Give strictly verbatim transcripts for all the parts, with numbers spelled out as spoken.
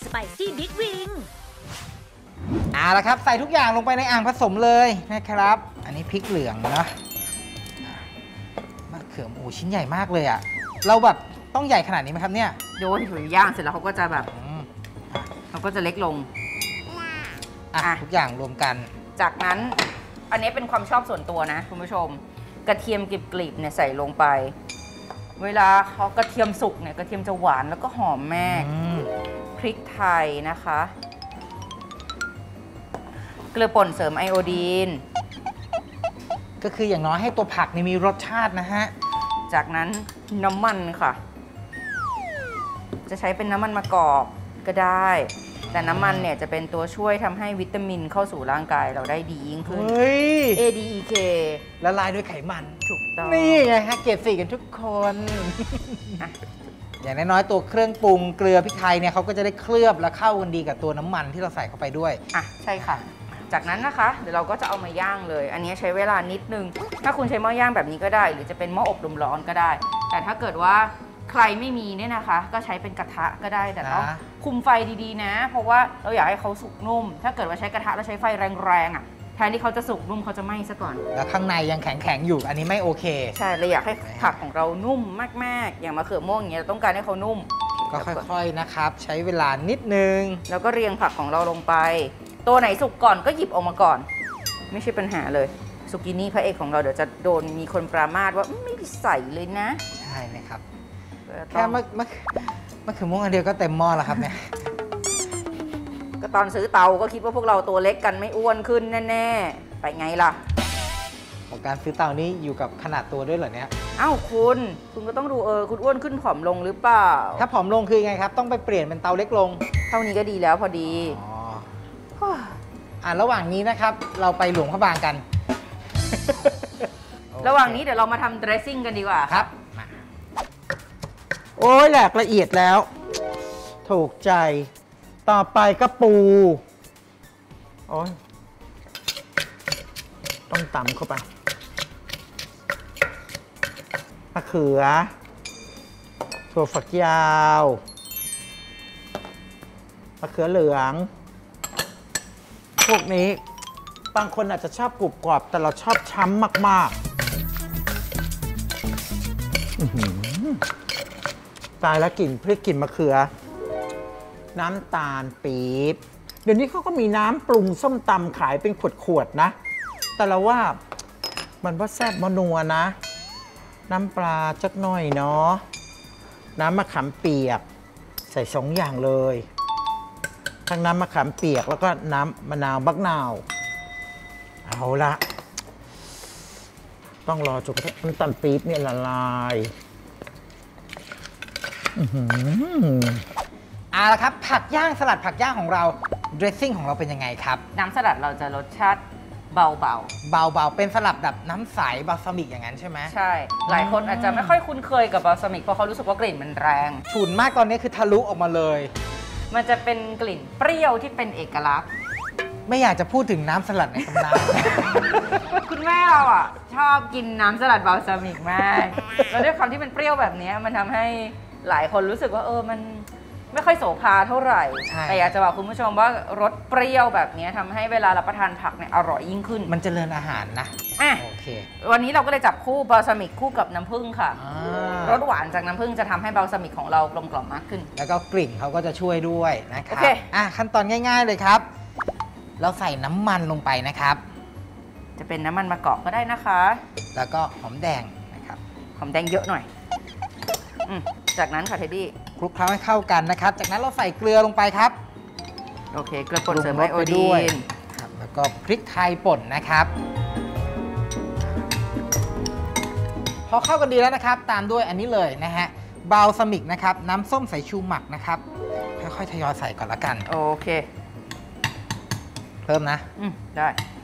Spicy Big Wing เอาละครับใส่ทุกอย่างลงไปในอ่างผสมเลยนะครับอันนี้พริกเหลืองนะมะเขือโอ้ชิ้นใหญ่มากเลยอ่ะเราแบบต้องใหญ่ขนาดนี้ไหมครับเนี่ยโดนถือย่างเสร็จแล้วเขาก็จะแบบเขาก็จะเล็กลงอ่ะทุกอย่างรวมกันจากนั้นอันนี้เป็นความชอบส่วนตัวนะคุณผู้ชมกระเทียมกลีบๆเนี่ยใส่ลงไปเวลาเขากระเทียมสุกเนี่ยกระเทียมจะหวานแล้วก็หอมแม่พริกไทยนะคะเกลือป่นเสริมไอโอดีนก็คืออย่างน้อยให้ตัวผักนี่มีรสชาตินะฮะจากนั้นน้ำมันค่ะจะใช้เป็นน้ำมันมะกอกก็ได้แต่น้ำมันเนี่ยจะเป็นตัวช่วยทำให้วิตามินเข้าสู่ร่างกายเราได้ดียิ่งขึ้น เอ ดี อี เคละลายด้วยไขมันถูกต้องนี่ไงฮะเกรดสี่กันทุกคนอย่างน้อยๆตัวเครื่องปรุงเกลือพริกไทยเนี่ยเขาก็จะได้เคลือบและเข้ากันดีกับตัวน้ำมันที่เราใส่เข้าไปด้วยอ่ะใช่ค่ะจากนั้นนะคะเดี๋ยวเราก็จะเอามาย่างเลยอันนี้ใช้เวลานิดนึงถ้าคุณใช้หม้อย่างแบบนี้ก็ได้หรือจะเป็นหม้ออบลมร้อนก็ได้แต่ถ้าเกิดว่าใครไม่มีเนี่ยนะคะก็ใช้เป็นกระทะก็ได้แต่ต้องคุมไฟดีๆนะเพราะว่าเราอยากให้เขาสุกนุ่มถ้าเกิดว่าใช้กระทะแล้วใช้ไฟแรงๆอ่ะแทนที่เขาจะสุกนุ่มเขาจะไหม้ซะก่อนแล้วข้างในยังแข็งๆอยู่อันนี้ไม่โอเคใช่เราอยากให้ผักของเรานุ่มมากๆอย่างมะเขือม่วงอย่างเงี้ยเราต้องการให้เขานุ่มก็ค่อยๆนะครับใช้เวลานิดนึงแล้วก็เรียงผักของเราลงไปตัวไหนสุกก่อนก็หยิบออกมาก่อนไม่ใช่ปัญหาเลยซุกินี่พระเอกของเราเดี๋ยวจะโดนมีคนปรามาสว่าไม่ได้ใส่เลยนะใช่นะครับแค่มะมะมะเขือม่วงอันเดียวก็เต็มหม้อแล้วครับเนี่ยก็ตอนซื้อเตาก็คิดว่าพวกเราตัวเล็กกันไม่อ้วนขึ้นแน่ๆไปไงล่ะของการซื้อเตานี้อยู่กับขนาดตัวด้วยเหรอเนี่ยอ้าวคุณคุณก็ต้องดูเออคุณอ้วนขึ้นผอมลงหรือเปล่าถ้าผอมลงคือไงครับต้องไปเปลี่ยนเป็นเตาเล็กลงเท่านี้ก็ดีแล้วพอดีอ๋ออ่าระหว่างนี้นะครับเราไปหลวงพระบางกันระหว่างนี้เดี๋ยวเรามาทำ dressing กันดีกว่าครับโอ้ยแหลกละเอียดแล้วถูกใจต่อไปก็ปูโอ้ยต้องตำเข้าไปมะเขือถั่วฝักยาวมะเขือเหลืองพวกนี้บางคนอาจจะชอบกรุบกรอบแต่เราชอบช้ำมากๆตายแล้วกลิ่นพริกกลิ่นมะเขือน้ำตาลปี๊บเดี๋ยวนี้เขาก็มีน้ำปรุงส้มตำขายเป็นขวดๆนะแต่เราว่ามันว่าแซ่บมนัวนะน้ำปลาจักหน่อยเนาะน้ำมะขามเปียกใส่สองอย่างเลยทั้งน้ำมะขามเปียกแล้วก็น้ำมะนาวบักนาวเอาละต้องรอจนกระทั่งน้ำตาลปี๊บเนี่ยละลายเอาละครับผักย่างสลัดผักย่างของเรา dressing ของเราเป็นยังไงครับน้ำสลัดเราจะรสชาติเบาๆเบาๆเป็นสลัดแบบน้ำใสบาลซามิกอย่างนั้นใช่ไหมใช่หลายคนอาจจะไม่ค่อยคุ้นเคยกับบาลซามิกเพราะเขารู้สึกว่ากลิ่นมันแรงฉุนมากตอนนี้คือทะลุออกมาเลยมันจะเป็นกลิ่นเปรี้ยวที่เป็นเอกลักษณ์ไม่อยากจะพูดถึงน้ำสลัดในตำนานคุณแม่เราอ่ะชอบกินน้ำสลัดบาลซามิกมากแล้วด้วยความที่มันเปรี้ยวแบบนี้มันทำให้หลายคนรู้สึกว่าเออมันไม่ค่อยโสภาเท่าไหร่แต่อยากจะบอกคุณผู้ชมว่ารสเปรี้ยวแบบนี้ทำให้เวลารับประทานผักเนี่ยอร่อยยิ่งขึ้นมันเจริญอาหารนะอ่ะโอเควันนี้เราก็เลยจับคู่บาลซามิกคู่กับน้ำผึ้งค่ะรสหวานจากน้ำผึ้งจะทำให้บาลซามิกของเรากลมกล่อมมากขึ้นแล้วก็กลิ่นเขาก็จะช่วยด้วยนะครับอ่ะขั้นตอนง่ายๆเลยครับเราใส่น้ำมันลงไปนะครับจะเป็นน้ำมันมะกอกก็ได้นะคะแล้วก็หอมแดงนะครับหอมแดงเยอะหน่อยจากนั้นค่ะเทดดี้คลุกเคล้าให้เข้ากันนะครับจากนั้นเราใส่เกลือลงไปครับโอเคเกลือป่นเสริมไอโอดีนครับแล้วก็พริกไทยป่นนะครับพอเข้ากันดีแล้วนะครับตามด้วยอันนี้เลยนะฮะบาลซามิกนะครับน้ำส้มสายชูหมักนะครับค่อยๆทยอยใส่ก่อนละกันโอเคเพิ่มนะอืมได้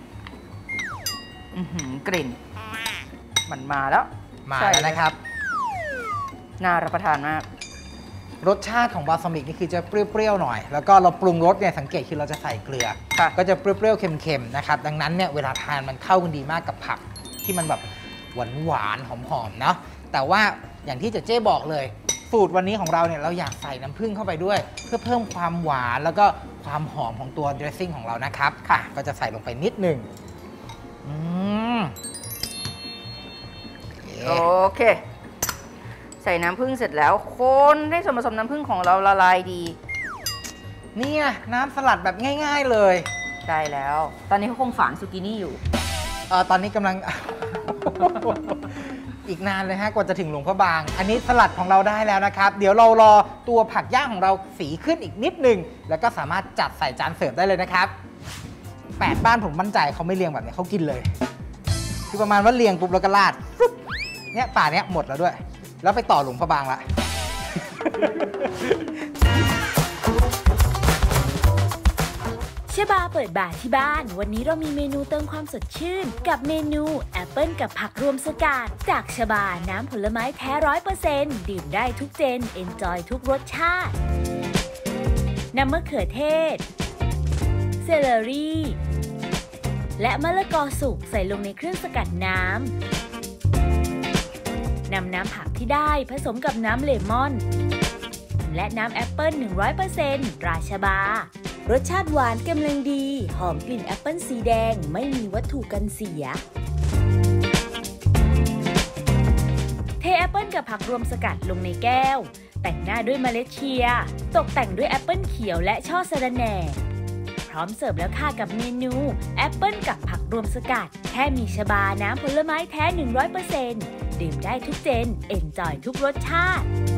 กลิ่นมันมาแล้วมาแล้วนะครับน่ารับประทานมากรสชาติของบาลซามิกนี่คือจะเปรี้ยวๆหน่อยแล้วก็เราปรุงรสเนี่ยสังเกตคือเราจะใส่เกลือก็จะเปรี้ยวๆเค็มๆนะครับดังนั้นเนี่ยเวลาทานมันเข้ากันดีมากกับผักที่มันแบบหวานๆหอมๆเนาะแต่ว่าอย่างที่เจ๊บอกเลยฟสูตรวันนี้ของเราเนี่ยเราอยากใส่น้ำผึ้งเข้าไปด้วย เพื่อเพิ่มความหวานแล้วก็ความหอมของตัวเดรสซิ่งของเรานะครับค่ะก็จะใส่ลงไปนิดหนึ่งอืมโอเคใส่น้ำผึ้งเสร็จแล้วคนให้ส่วนผสมน้ำผึ้งของเราละลายดีเนี่ยน้ำสลัดแบบง่ายๆเลยได้แล้ว ตอนนี้เขาคงฝานซูกินี่อยู่เออตอนนี้กำลัง อีกนานเลยฮะกว่าจะถึงหลวงพระบาง อันนี้สลัดของเราได้แล้วนะครับ เดี๋ยวเรารอตัวผักย่างของเราสีขึ้นอีกนิดนึงแล้วก็สามารถจัดใส่จานเสิร์ฟได้เลยนะครับแปดบ้านผมมั่นใจเขาไม่เรียงแบบนี้เขากินเลยคือประมาณว่าเรียงปุ๊บแล้วก็ราดปุ๊บเนี่ยป่าเนี้ยหมดแล้วด้วย แล้วไปต่อหลวงพระบางละชบาเปิดบ่าที่บ้านวันนี้เรามีเมนูเติมความสดชื่นกับเมนูแอปเปิลกับผักรวมสกัดจากชบาน้ำผลไม้แท้ร้อยเปอร์เซ็นต์ดื่มได้ทุกเจนเอนจอยทุกรสชาติน้ำมะเขือเทศเซเลอรี่และมะละกอสุกใส่ลงในเครื่องสกัดน้ำนำน้ำผักที่ได้ผสมกับน้ำเลมอนและน้ำแอปเปิล หนึ่งร้อยเปอร์เซ็นต์ ราชบารสชาติหวานกำลังดีหอมกลิ่นแอปเปิลสีแดงไม่มีวัตถุกันเสียเทแอปเปิลกับผักรวมสกัดลงในแก้วแต่งหน้าด้วยเมล็ดเชียร์ตกแต่งด้วยแอปเปิลเขียวและช่อสะระแหน่พร้อมเสิร์ฟแล้วค่ะกับเมนูแอปเปิลกับผักรวมสกัดแค่มีชบาน้ำผลไม้แท้ หนึ่งร้อยเปอร์เซ็นต์ ดื่มได้ทุกเจนเอนจอยทุกรสชาติ